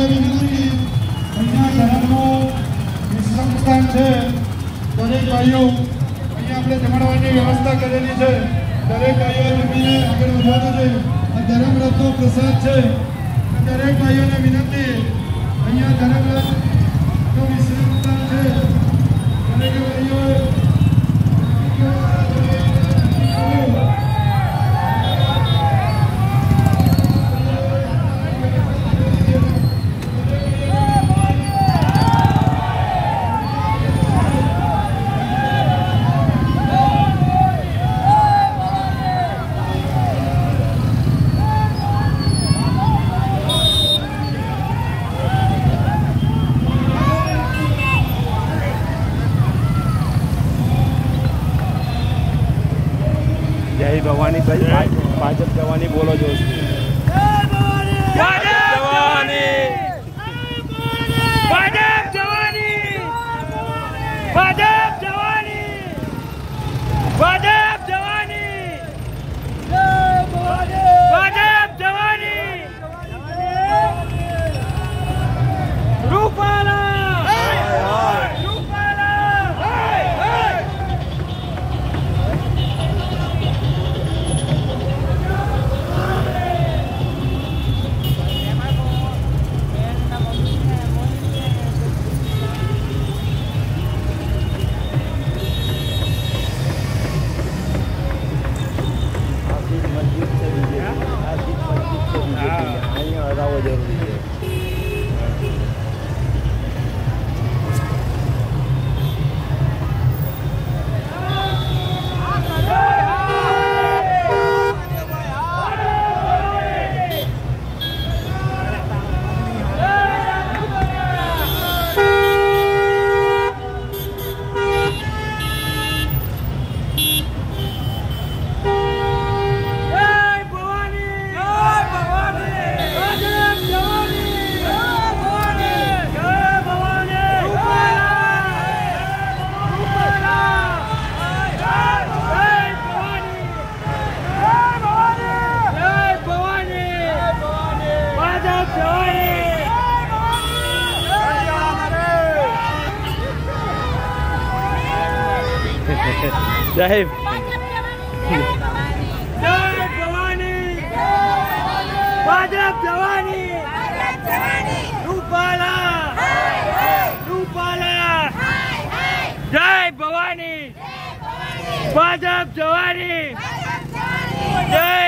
વિનંતી અહીંયા ધરમનું વિશ્રામ સ્થાન છે દરેક ભાઈઓ અહીંયા આપણે જમણવાની વ્યવસ્થા કરેલી છે દરેક ભાઈઓ જમીને આગળ વધવાનું છે આ ધર્મરથનો પ્રસાદ છે દરેક ભાઈઓને વિનંતી અહીંયા ધર્મરથનું વિશ્રામ સ્થાન છે દરેક ભાઈઓ જય ભવાની ભાઈ ભાજપ જવાની બોલો છો ભાજપ જવાની ભાજપ જવાની ભાજપ જવાની ભાજપ જવાની ભાજપ જવાની રૂપાલા जय भवानी भाजप जवानी रूपाला रूपाला जय भवानी भाजप जवानी जय